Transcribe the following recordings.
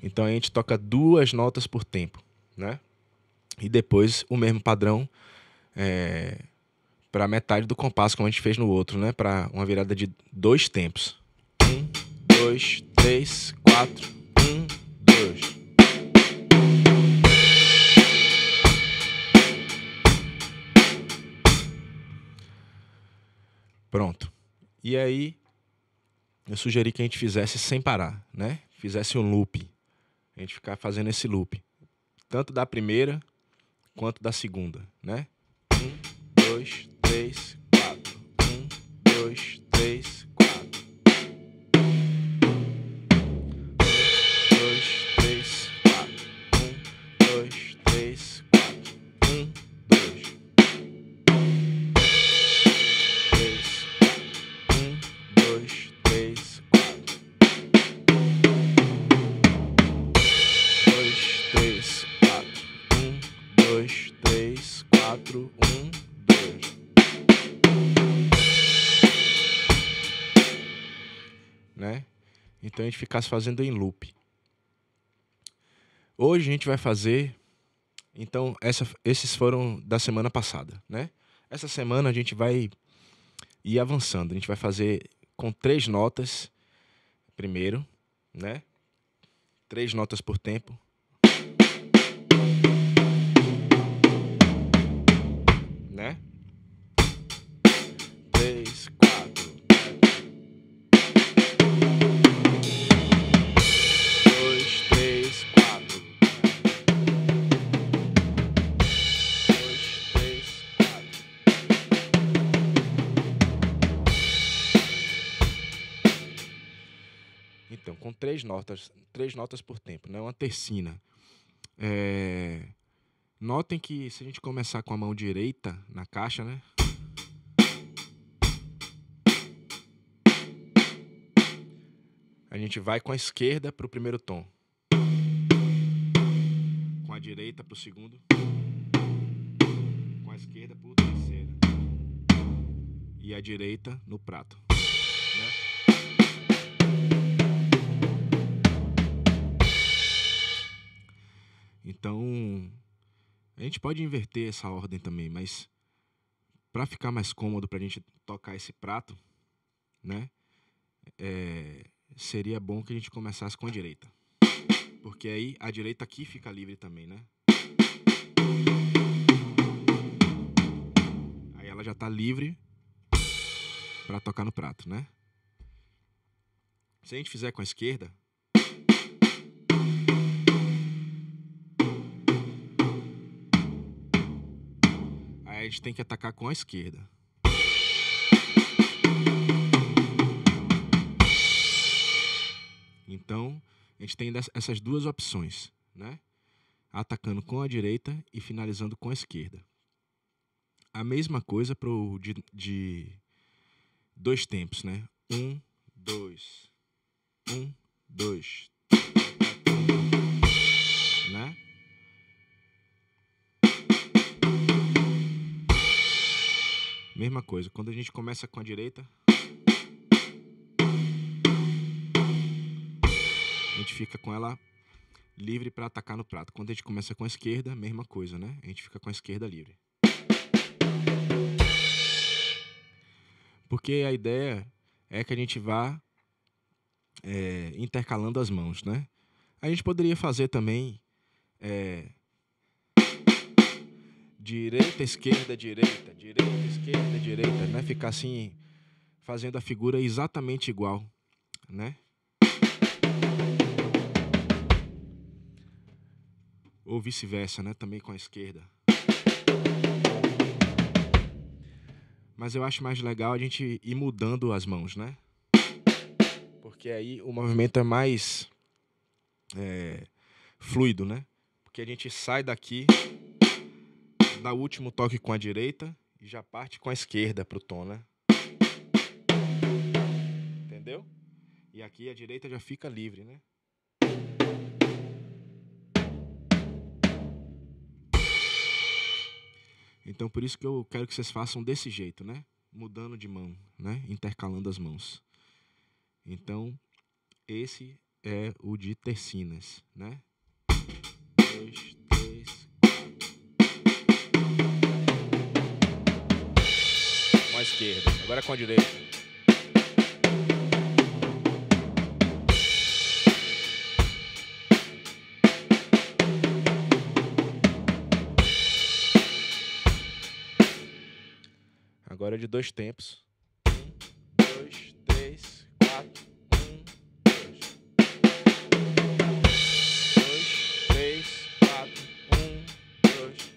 Então a gente toca 2 notas por tempo, né? E depois o mesmo padrão para metade do compasso, como a gente fez no outro, né? Para uma virada de 2 tempos. 1, 2, 3, 4, 1, 2. Pronto. E aí, eu sugeri que a gente fizesse sem parar, né? Fizesse um loop. A gente ficar fazendo esse loop. Tanto da primeira quanto da segunda, né? 1, 2, 3, 4. 1, 2, 3, 4. 2, 3, 4. 1, 2, 3, 4. 1, 2. 3, 1, 2, 3, 4. 2, 3, 4. 1, 2, 3, 4. 1, 2. Né? Então a gente ficasse fazendo em loop. Hoje a gente vai fazer. Então, esses foram da semana passada, né? Essa semana a gente vai ir avançando. A gente vai fazer com 3 notas primeiro, né? 3 notas por tempo. Né? 3, 4. 2, 3, 4. 2, 3, 4. Então, com 3 notas por tempo, né? Uma tercina. Notem que se a gente começar com a mão direita na caixa, né? A gente vai com a esquerda para o primeiro tom. Com a direita para o segundo. Com a esquerda para o terceiro. E a direita no prato. Né? Então, a gente pode inverter essa ordem também, mas para ficar mais cômodo para a gente tocar esse prato, né? Seria bom que a gente começasse com a direita. Porque aí a direita aqui fica livre também, né? Aí ela já tá livre para tocar no prato, né? Se a gente fizer com a esquerda, aí a gente tem que atacar com a esquerda. Então, a gente tem essas duas opções, né? Atacando com a direita e finalizando com a esquerda. A mesma coisa pro de 2 tempos, né? 1, 2. 1, 2. Né? Mesma coisa. Quando a gente começa com a direita, a gente fica com ela livre para atacar no prato. Quando a gente começa com a esquerda, mesma coisa, né? A gente fica com a esquerda livre. Porque a ideia é que a gente vá intercalando as mãos, né? A gente poderia fazer também direita, esquerda, direita, direita, esquerda, direita, né? Ficar assim, fazendo a figura exatamente igual, né? Ou vice-versa, né? Também com a esquerda. Mas eu acho mais legal a gente ir mudando as mãos, né? Porque aí o movimento é mais fluido, né? Porque a gente sai daqui, dá o último toque com a direita e já parte com a esquerda pro tom, né? Entendeu? E aqui a direita já fica livre, né? Então por isso que eu quero que vocês façam desse jeito, né? Mudando de mão, né? Intercalando as mãos. Então, esse é o de tercinas, né? 2, 3, 4. Com a esquerda, agora com a direita. Agora é de 2 tempos. 1, 2, 3, 4. 1, 2. 2, 3, 4. 1, 2.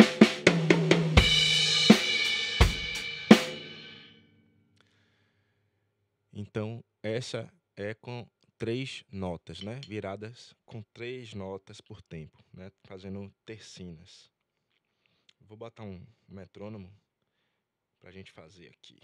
Então, essa é com 3 notas, né? Viradas com 3 notas por tempo, né? Fazendo tercinas. Vou botar um metrônomo pra gente fazer aqui.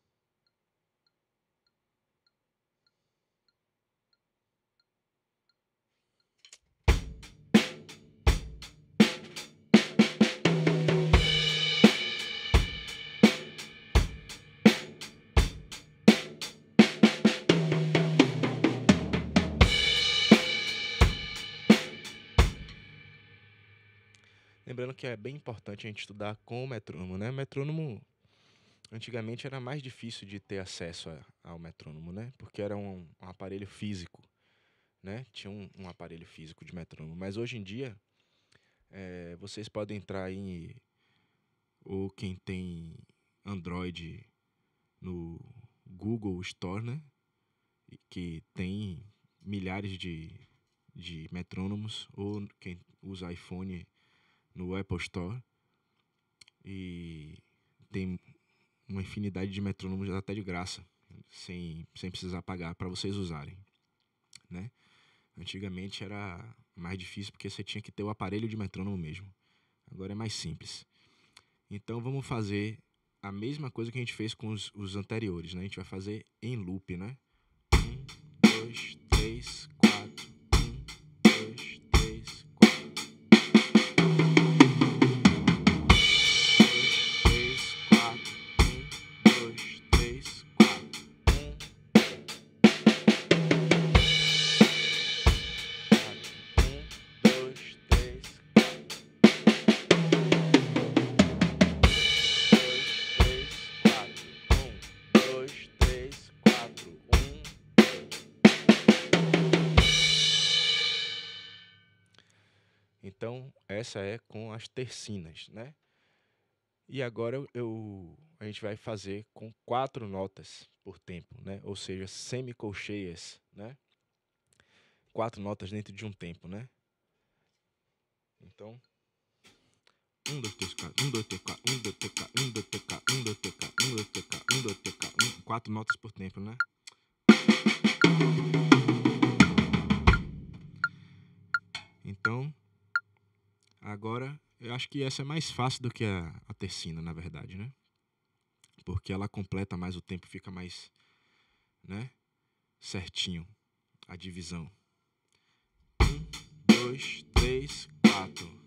Lembrando que é bem importante a gente estudar com o metrônomo, né? Metrônomo, antigamente era mais difícil de ter acesso ao metrônomo, né? Porque era um aparelho físico, né? Tinha um aparelho físico de metrônomo. Mas hoje em dia, vocês podem entrar em... Ou quem tem Android no Google Store, né? Que tem milhares de metrônomos. Ou quem usa iPhone no Apple Store. E tem uma infinidade de metrônomos até de graça, sem precisar pagar para vocês usarem, né? Antigamente era mais difícil porque você tinha que ter o aparelho de metrônomo mesmo. Agora é mais simples. Então vamos fazer a mesma coisa que a gente fez com os anteriores, né? A gente vai fazer em loop, né? 1, 2, 3, 4. 1, 2, 3, 4. 2, 3, 4. 2, 3, 4. 1, 2. Então, essa é com as tercinas, né? E agora a gente vai fazer com 4 notas por tempo, né? Ou seja, semicolcheias, né? 4 notas dentro de um tempo, né? Então, 1, 2, 3, 4, 1, 2, 3, 4, 1, 2, 3, 4, 1, 2, 3, 4, 1, 2, 3, 4, 1, 2, 3, 4, 1, 2, 3, 4, 4 notas por tempo, né? Então, agora, eu acho que essa é mais fácil do que a tercina, na verdade, né? Porque ela completa mais o tempo, fica mais, né? Certinho a divisão. 1, 2, 3, 4.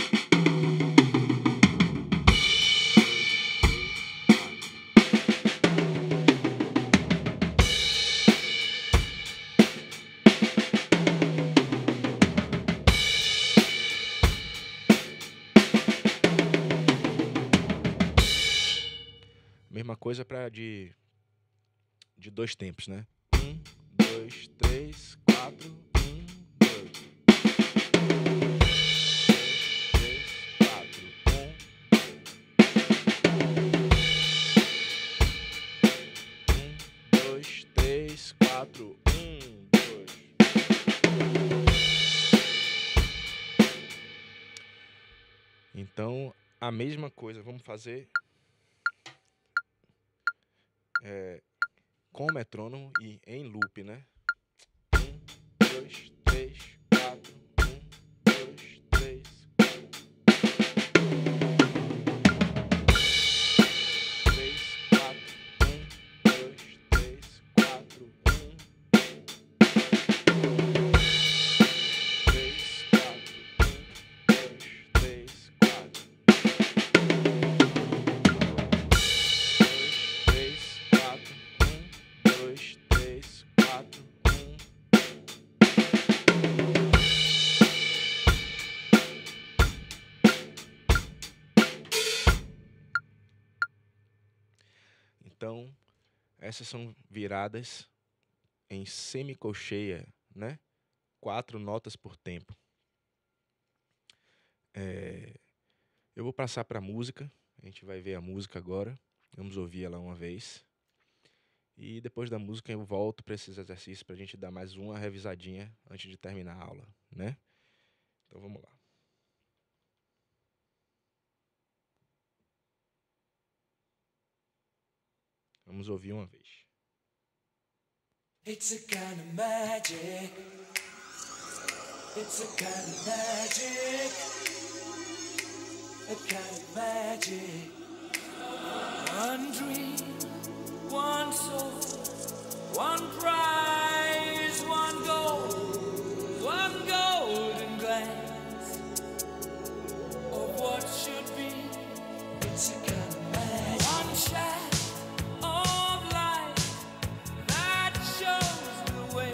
Mesma coisa para de 2 tempos, né? 1, 2, 3, 4, 1, 2. 2, 3, 4, 1, 2. Então, a mesma coisa, vamos fazer com o metrônomo e em loop, né? 1, 2, 3, 4, 1, 2, 3, 4. 3, 4, 1, 2, 3, 4, 1. 3, 4, 1, 2, 3, 4. 2, 3, 4, 1, 2, 3, 4, 1. essas são viradas em semicolcheia, né? 4 notas por tempo. Eu vou passar para a música, a gente vai ver a música agora, vamos ouvir ela uma vez. E depois da música eu volto para esses exercícios para a gente dar mais uma revisadinha antes de terminar a aula, né? Então vamos lá. Vamos ouvir uma vez. It's a kind of magic. It's a kind of magic. A kind of magic. One dream, one soul, one prize, one golden glance of what should be. It's a kind of magic. One shaft of light that shows the way.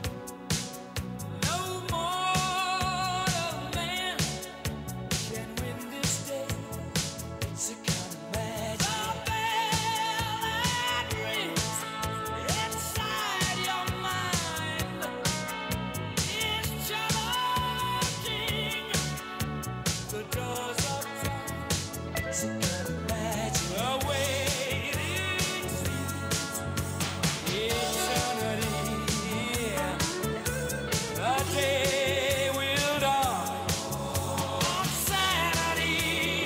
No mortal man can win this day. It's a kind of magic. The bell that rings inside your mind is charging the doors of time. It's a kind of magic. The waiting seems eternity. The day will dawn on Saturday.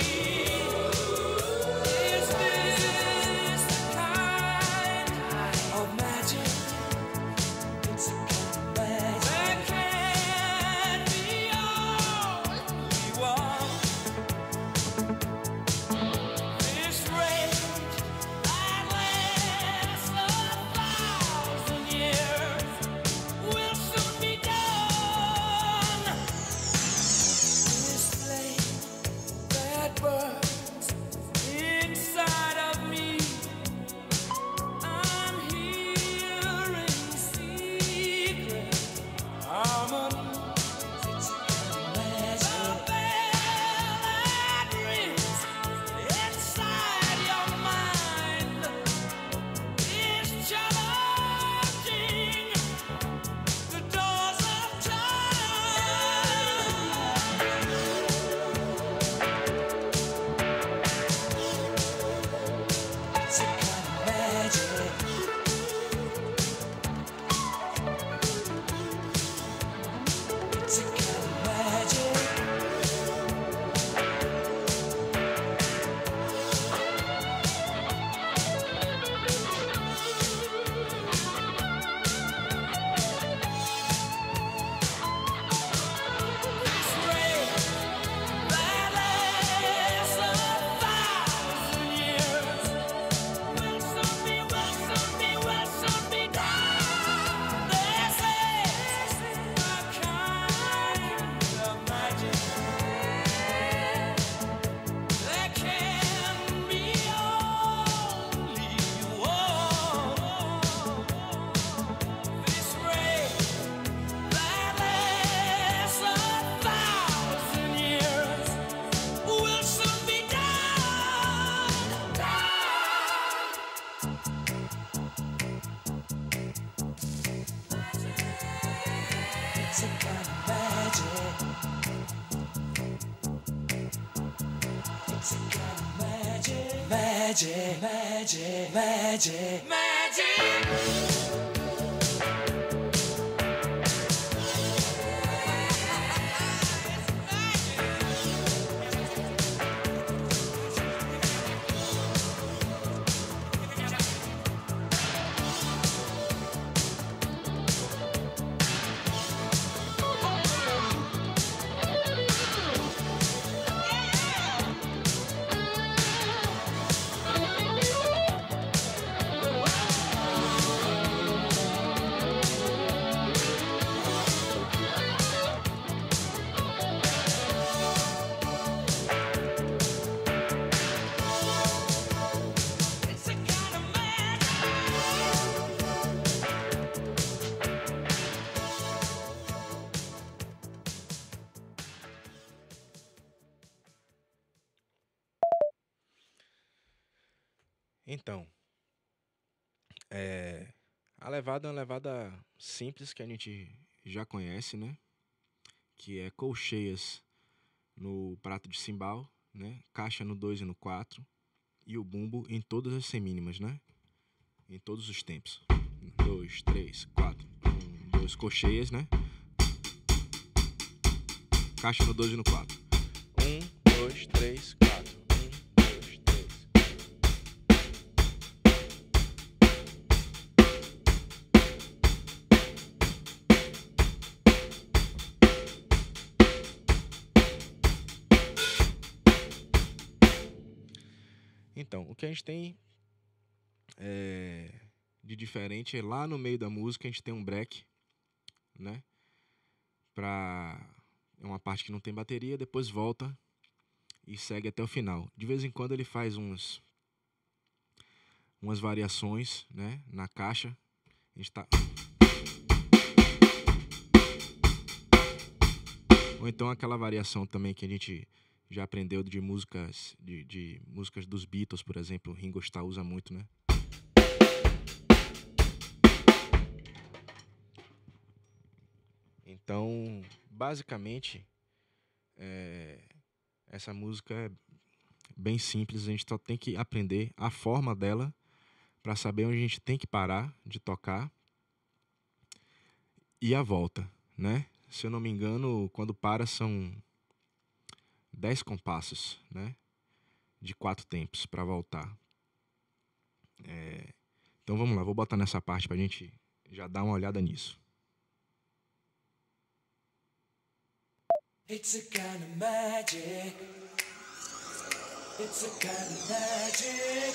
Is this the kind of magic? It's a kind of magic. There can be only one. This rage that lasts 1,000 years will soon be done. This flame that burns inside of me, I'm hearing secret harmonies. It's a kind of magic. The bell that rings inside your mind is charging the doors of time. It's a kind of magic. It's a kind of magic. This rain that lasts 1,000 years will soon be done. This is a kind of magic. There can be only one. This rain that lasts 1,000 years will soon be done. It's a kind of magic. It's a kind of magic. Magic, magic, magic, magic. It's a kind of Então, A levada é uma levada simples que a gente já conhece, né? Que é colcheias no prato de cimbal, né? Caixa no 2 e no 4 e o bumbo em todas as semínimas, né? Em todos os tempos. 2, 3, 4. 1, 2, colcheias, né? Caixa no 2 e no 4. 1, 2, 3, 4. 1, 2, 3. Então, o que a gente tem de diferente é lá no meio da música a gente tem um break, né? É uma parte que não tem bateria, depois volta e segue até o final. De vez em quando ele faz umas variações, né, na caixa. A gente tá... Ou então aquela variação também que a gente já aprendeu de músicas de músicas dos Beatles, por exemplo, Ringo Starr usa muito, né? Então, basicamente, essa música é bem simples, a gente só tem que aprender a forma dela para saber onde a gente tem que parar de tocar e a volta, né? Se eu não me engano, quando para são 10 compassos, né? De 4 tempos para voltar. Então vamos lá, vou botar nessa parte pra gente já dar uma olhada nisso. It's a kind of magic. It's a kind of magic.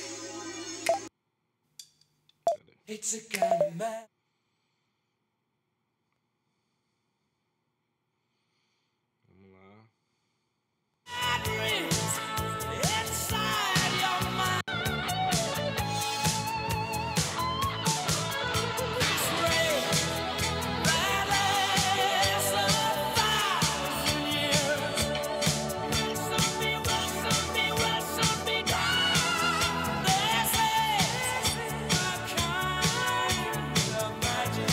It's a kind of magic. Vamos lá. Inside your mind. This rain that lasts 1,000 years. Will soon be gone. This is a kind of magic.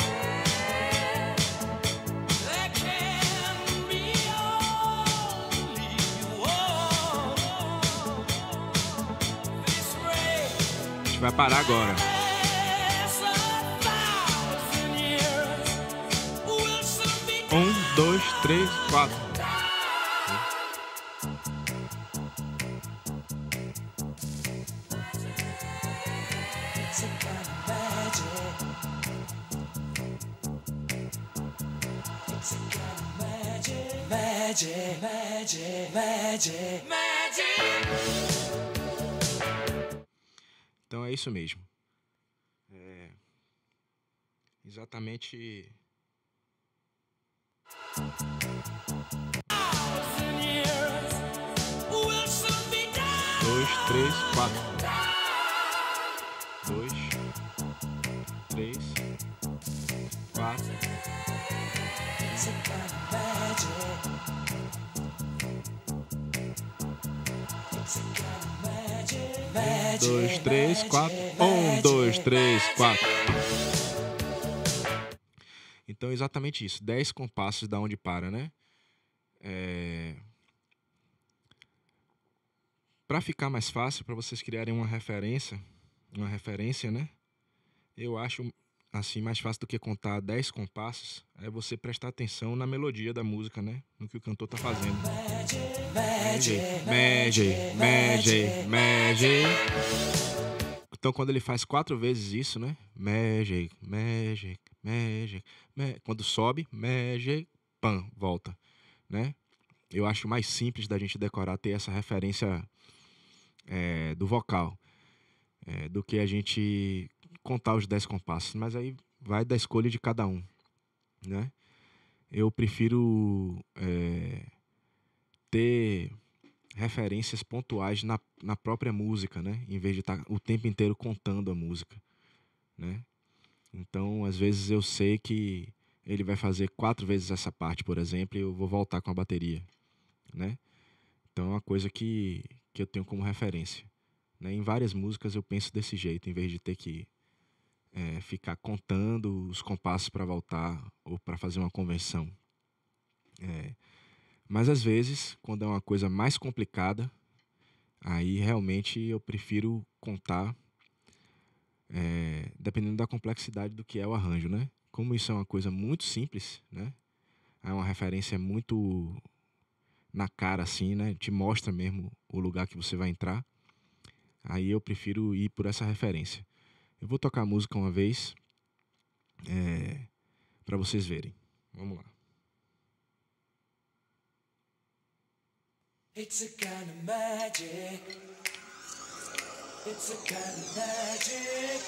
There can be only one. This rain A gente vai parar agora. lasts 1,000 years. Will soon be 1, 2, 3, 4. It's a kind of magic. It's a kind of magic. Magic, magic, magic, magic. Então é isso mesmo. Exatamente 1,000 years. Will soon be done. 2, 3, 4. 2, 3, 4. It's a kind of magic. It's a kind of magic. Magic. 2, 3, 4. 1, 2, 3, 4. Então, exatamente isso. 10 compassos da onde para, né? Para ficar mais fácil, para vocês criarem uma referência, né? Eu acho assim mais fácil do que contar 10 compassos, é você prestar atenção na melodia da música, né? No que o cantor tá fazendo. Magic, magic, magic, magic. Então, quando ele faz 4 vezes isso, né? Magic, magic, magic, quando sobe, magic, pam, volta, né? Eu acho mais simples da gente decorar, ter essa referência do vocal, do que a gente contar os 10 compassos. Mas aí vai da escolha de cada um, né? Eu prefiro ter referências pontuais na própria música, né? Em vez de estar o tempo inteiro contando a música, né? Então, às vezes eu sei que ele vai fazer 4 vezes essa parte, por exemplo, e eu vou voltar com a bateria, né? Então é uma coisa que eu tenho como referência, né? Em várias músicas eu penso desse jeito, em vez de ter que ficar contando os compassos para voltar ou para fazer uma conversão. Mas às vezes, quando é uma coisa mais complicada, aí realmente eu prefiro contar, dependendo da complexidade do que é o arranjo, né? Como isso é uma coisa muito simples, né? É uma referência muito na cara, assim, né? Te mostra mesmo o lugar que você vai entrar. Aí eu prefiro ir por essa referência. Eu vou tocar a música uma vez, para vocês verem. Vamos lá. It's a kind of magic. It's a kind of magic.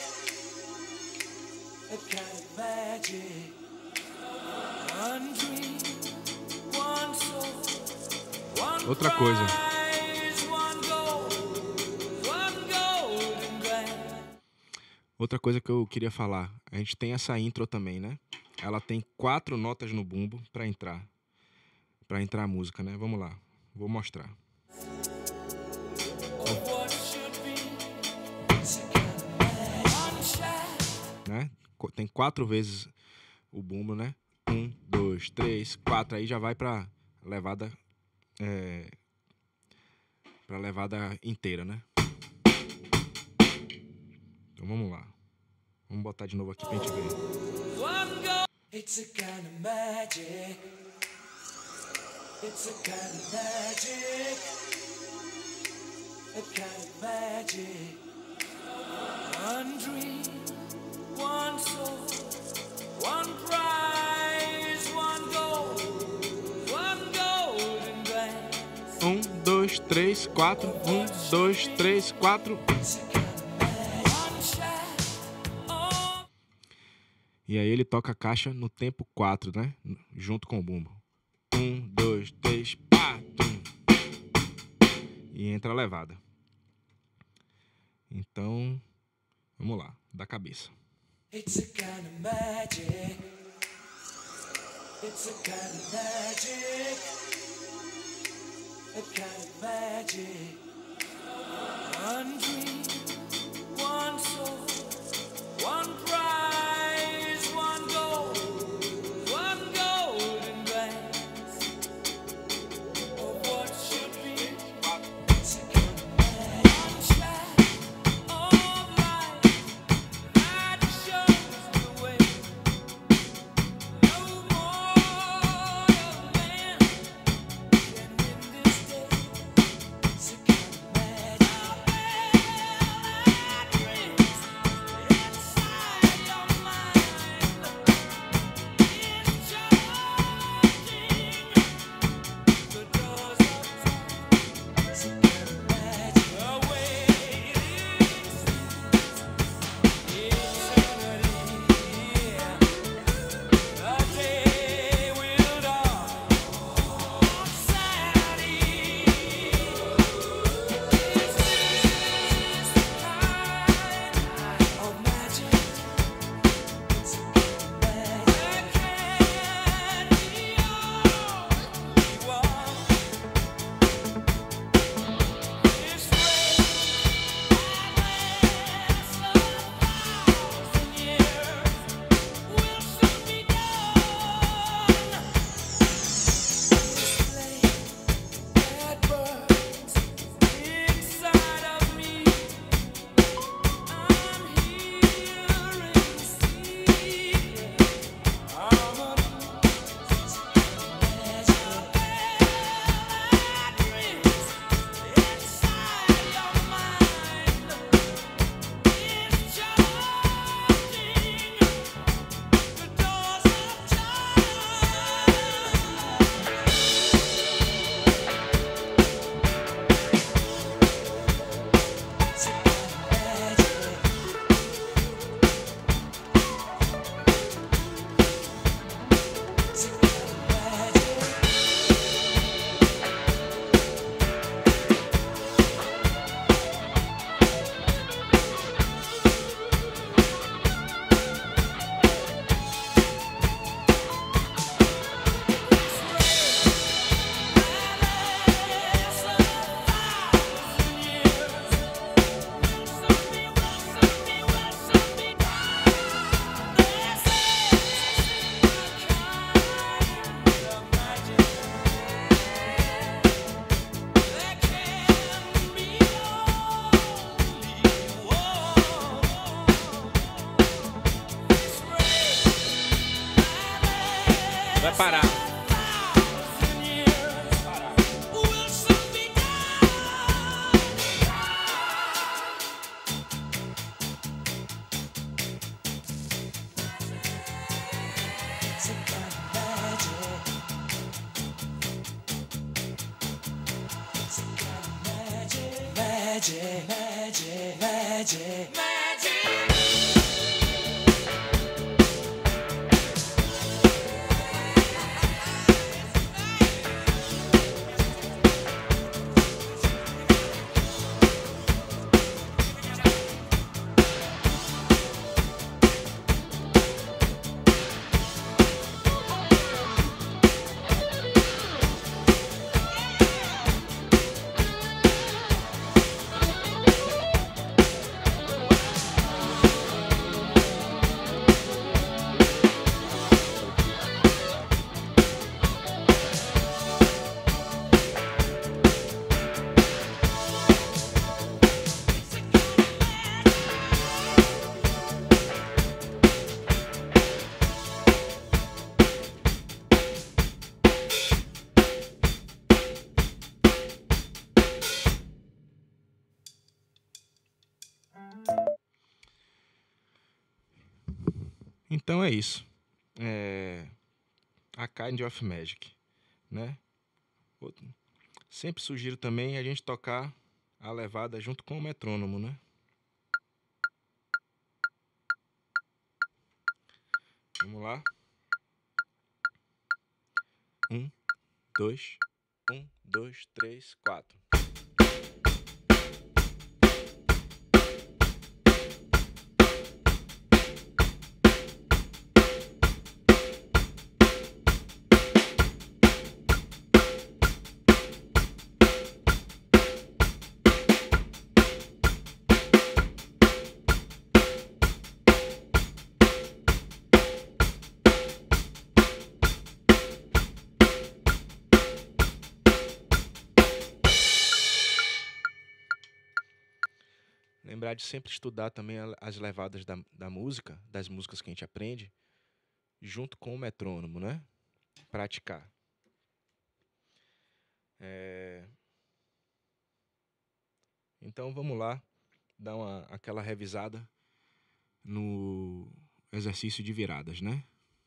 A kind of magic. One dream, one soul, one Outra coisa. prize, one golden glance. Outra coisa que eu queria falar. A gente tem essa intro também, né? Ela tem 4 notas no bumbo para entrar a música, né? Vamos lá. Vou mostrar. Of what should be. It's a kind of magic. One shot. Né? Tem 4 vezes o bumbo, né? 1, 2, 3, 4. Aí já vai pra levada inteira, né? Então vamos lá. Vamos botar de novo aqui pra gente ver. One go. It's a kind of magic. It's a kind of magic. A kind of magic. One dream, one soul, one prize, one golden glance. 1, 2, 3, 4. 1, 2, 3, 4. It's a kind of magic. One shot. Oh. E aí ele toca a caixa no tempo 4, né? Junto com o bumbo. 1, 2, 3, pá, tum. E entra a levada. Então, vamos lá, da cabeça. It's a kind of magic. It's a kind of magic. A kind of magic. One dream, one soul, one prize, one golden glance. Of what should be. It's a kind of magic. One shot of light that shows the way. No mortal man can win this day. It's a kind of magic. Vai parar. Então é isso. A Kind of Magic, né? Sempre sugiro também a gente tocar a levada junto com o metrônomo, né? Vamos lá. 1, 2, 1, 2, 3, 4. Lembrar de sempre estudar também as levadas da música, das músicas que a gente aprende, junto com o metrônomo, né? Praticar. Então vamos lá, dar aquela revisada no exercício de viradas, né?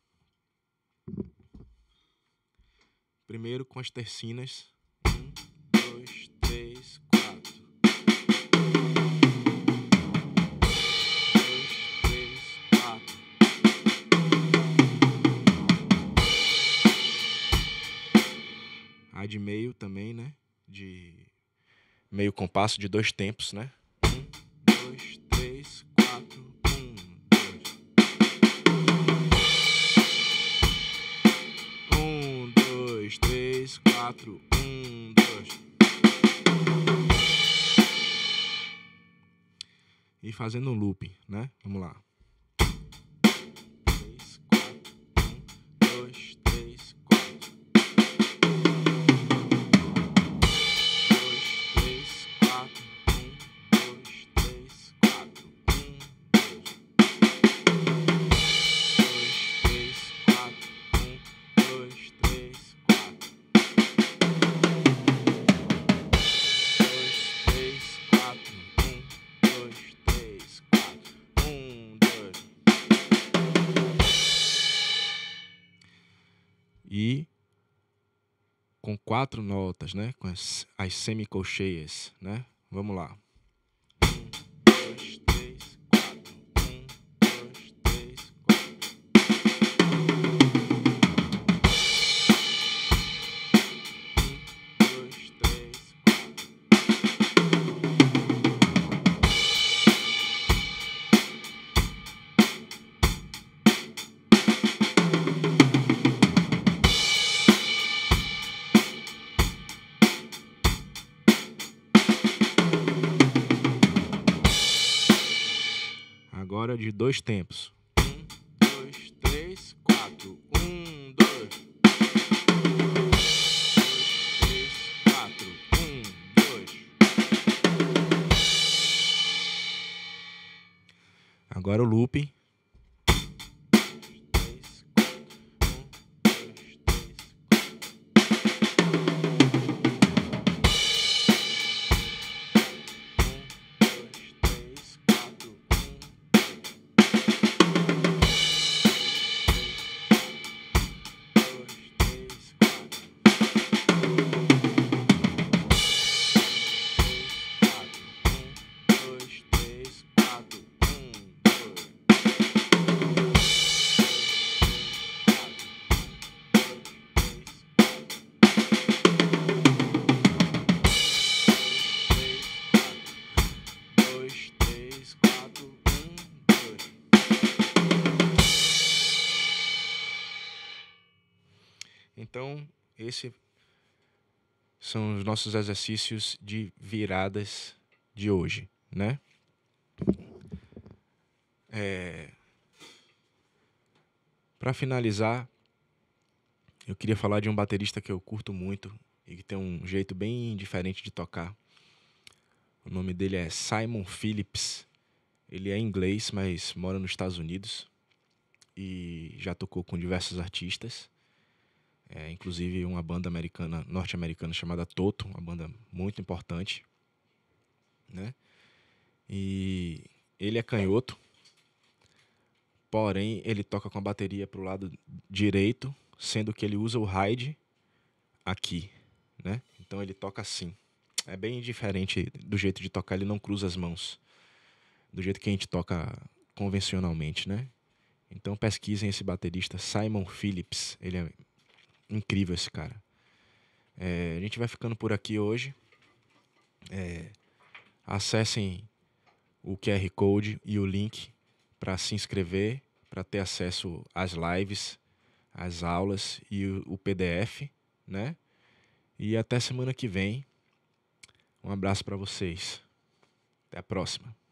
Primeiro com as tercinas. 1, 2, 3, 4. 2, 3, 4. A de meio também, né? De meio compasso de 2 tempos, né? 1, 2, 3, 4. 1, 2. 1, 2, 3, 4. 1, 2. E fazendo um loop, né? Vamos lá. 3, 4. 1, 2, 3, 4. 2, com 4 notas, né? Com as semicolcheias, né? Vamos lá. 1, 2, 3, 4. 1, 2, 3, 4. 1, 2, 3, 4. Agora de 2 tempos. 1, 2, 3, 4. 1, 2. 2, 3, 4. 1, 2. Agora o loop. 3, 4. 1, 2, Esses são os nossos exercícios de viradas de hoje, né? Para finalizar, eu queria falar de um baterista que eu curto muito e que tem um jeito bem diferente de tocar. O nome dele é Simon Phillips. Ele é inglês, mas mora nos Estados Unidos e já tocou com diversos artistas. Inclusive uma banda norte-americana chamada Toto, uma banda muito importante, né? E ele é canhoto, porém ele toca com a bateria pro lado direito, sendo que ele usa o ride aqui, né? Então ele toca assim. É bem diferente do jeito de tocar, ele não cruza as mãos, do jeito que a gente toca convencionalmente, né? Então pesquisem esse baterista Simon Phillips, ele é incrível esse cara. A gente vai ficando por aqui hoje. Acessem o QR Code e o link para se inscrever, para ter acesso às lives, às aulas e o PDF, né? E até semana que vem. Um abraço para vocês. Até a próxima.